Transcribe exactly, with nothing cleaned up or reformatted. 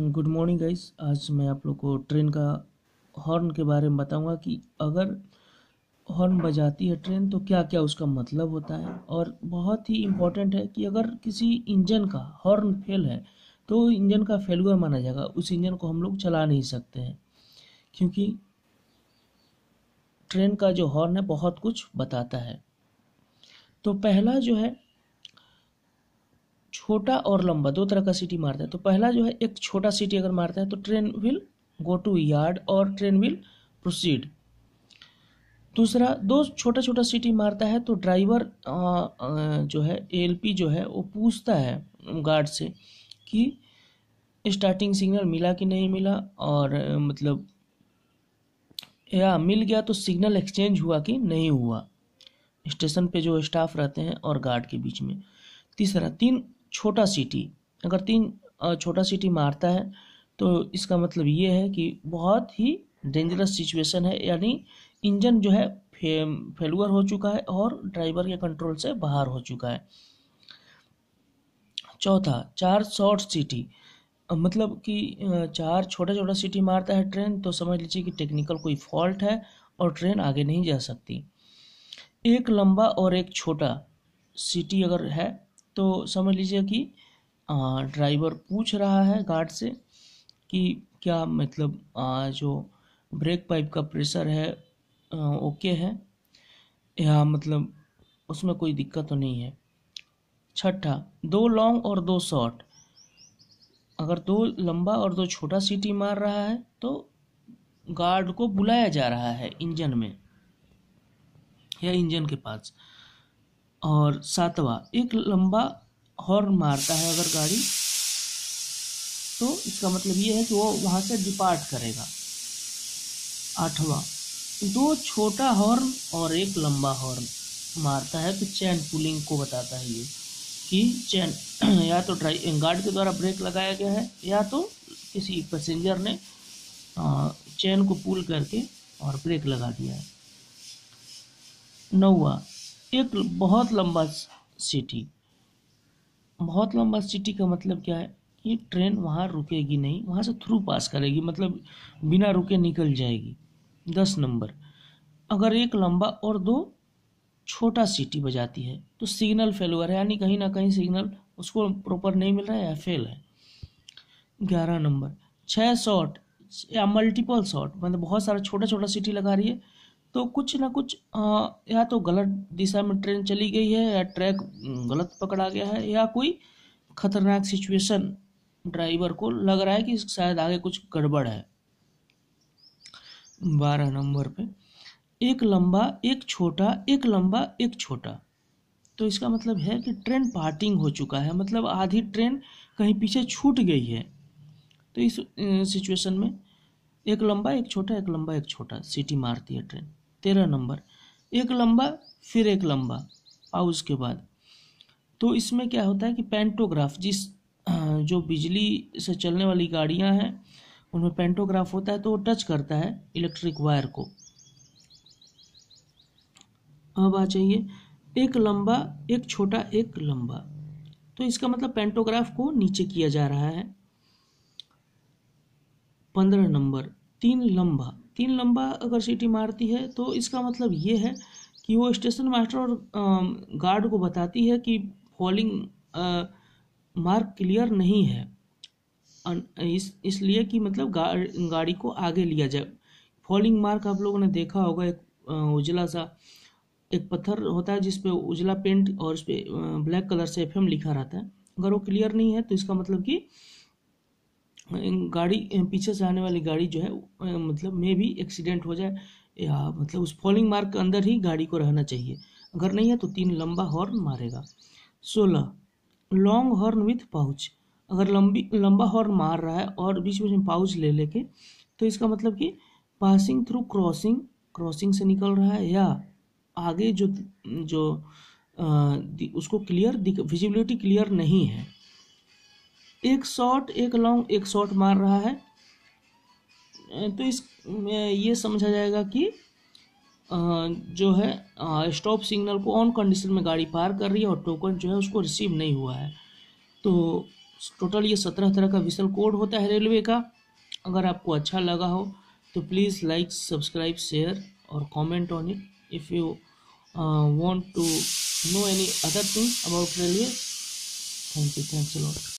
Good morning guys. आज मैं आप लोग को ट्रेन का हॉर्न के बारे में बताऊंगा कि अगर हॉर्न बजाती है ट्रेन तो क्या क्या उसका मतलब होता है। और बहुत ही इम्पोर्टेंट है कि अगर किसी इंजन का हॉर्न फेल है तो इंजन का फेलुअर माना जाएगा, उस इंजन को हम लोग चला नहीं सकते हैं, क्योंकि ट्रेन का जो हॉर्न है बहुत कुछ बताता है। तो पहला जो है छोटा और लंबा, दो तरह का सीटी मारता है। तो पहला जो है एक छोटा सीटी अगर मारता है तो train will go to yard और ट्रेन विल प्रोसीड। दूसरा, दो छोटा छोटा सीटी मारता है तो ड्राइवर जो है एएलपी जो है वो पूछता है गार्ड से कि स्टार्टिंग सिग्नल मिला कि नहीं मिला, और अ, मतलब या मिल गया तो सिग्नल एक्सचेंज हुआ कि नहीं हुआ, स्टेशन पे जो स्टाफ रहते हैं और गार्ड के बीच में। तीसरा, तीन छोटा सीटी, अगर तीन अ, छोटा सीटी मारता है तो इसका मतलब ये है कि बहुत ही डेंजरस सिचुएशन है, यानी इंजन जो है फे, फेलुअर हो चुका है और ड्राइवर के कंट्रोल से बाहर हो चुका है। चौथा, चार शॉर्ट सीटी, मतलब कि अ, चार छोटा छोटा सीटी मारता है ट्रेन तो समझ लीजिए कि टेक्निकल कोई फॉल्ट है और ट्रेन आगे नहीं जा सकती। एक लंबा और एक छोटा सीटी अगर है तो समझ लीजिए कि ड्राइवर पूछ रहा है गार्ड से कि क्या मतलब आ, जो ब्रेक पाइप का प्रेशर है आ, ओके है, या मतलब उसमें कोई दिक्कत तो नहीं है। छठा, दो लॉन्ग और दो शॉर्ट, अगर दो लंबा और दो छोटा सीटी मार रहा है तो गार्ड को बुलाया जा रहा है इंजन में या इंजन के पास। और सातवां, एक लंबा हॉर्न मारता है अगर गाड़ी, तो इसका मतलब ये है कि वो वहाँ से डिपार्ट करेगा। आठवां, दो छोटा हॉर्न और एक लंबा हॉर्न मारता है तो चैन पुलिंग को बताता है ये कि चैन या तो ड्राइव गार्ड के द्वारा ब्रेक लगाया गया है या तो किसी पैसेंजर ने चैन को पुल करके और ब्रेक लगा दिया है। नौवां, एक बहुत लंबा सीटी, बहुत लंबा सिटी का मतलब क्या है कि ट्रेन वहाँ रुकेगी नहीं, वहाँ से थ्रू पास करेगी, मतलब बिना रुके निकल जाएगी। दस नंबर, अगर एक लंबा और दो छोटा सीटी बजाती है तो सिग्नल फेलुअर है, यानी कहीं ना कहीं सिग्नल उसको प्रॉपर नहीं मिल रहा है या फेल है। ग्यारह नंबर, छः शॉट या मल्टीपल शॉट, मतलब बहुत सारा छोटा छोटा सीटी लगा रही है तो कुछ ना कुछ आ, या तो गलत दिशा में ट्रेन चली गई है या ट्रैक गलत पकड़ा गया है या कोई खतरनाक सिचुएशन ड्राइवर को लग रहा है कि शायद आगे कुछ गड़बड़ है। बारह नंबर पे, एक लंबा एक छोटा, एक लंबा एक छोटा, तो इसका मतलब है कि ट्रेन पार्टिंग हो चुका है, मतलब आधी ट्रेन कहीं पीछे छूट गई है। तो इस सिचुएशन में एक लंबा एक छोटा, एक लंबा एक छोटा सीटी मारती है ट्रेन। तेरह नंबर, एक लंबा फिर एक लंबा पाउज के बाद, तो इसमें क्या होता है कि पेंटोग्राफ, जिस जो बिजली से चलने वाली गाड़ियां हैं उनमें पेंटोग्राफ होता है तो वो टच करता है इलेक्ट्रिक वायर को। अब आ जाइए, एक लंबा एक छोटा एक लंबा, तो इसका मतलब पेंटोग्राफ को नीचे किया जा रहा है। पंद्रह नंबर, तीन लंबा, तीन लंबा अगर सीटी मारती है तो इसका मतलब ये है कि वो स्टेशन मास्टर और गार्ड को बताती है कि फॉलिंग मार्क क्लियर नहीं है, इस इसलिए कि मतलब गा, गाड़ी को आगे लिया जाए। फॉलिंग मार्क आप लोगों ने देखा होगा, एक उजला सा एक पत्थर होता है जिसपे उजला पेंट और उस पर ब्लैक कलर से एफएम लिखा रहता है, अगर वो क्लियर नहीं है तो इसका मतलब कि गाड़ी पीछे से आने वाली गाड़ी जो है मतलब में भी एक्सीडेंट हो जाए, या मतलब उस फॉलिंग मार्क के अंदर ही गाड़ी को रहना चाहिए, अगर नहीं है तो तीन लंबा हॉर्न मारेगा। सोलह, लॉन्ग हॉर्न विथ पाउच, अगर लंबी लंबा हॉर्न मार रहा है और बीच में पाउच ले लेके, तो इसका मतलब कि पासिंग थ्रू क्रॉसिंग, क्रॉसिंग से निकल रहा है या आगे जो जो आ, उसको क्लियर विजिबिलिटी क्लियर नहीं है। एक शॉट एक लॉन्ग एक शॉट मार रहा है तो इस ये समझा जाएगा कि जो है स्टॉप सिग्नल को ऑन कंडीशन में गाड़ी पार कर रही है और टोकन जो है उसको रिसीव नहीं हुआ है। तो टोटल ये सत्रह तरह का विशल कोड होता है रेलवे का। अगर आपको अच्छा लगा हो तो प्लीज़ लाइक, सब्सक्राइब, शेयर और comment on it. If you want to know any other thing about railway, thank you, thanks a lot.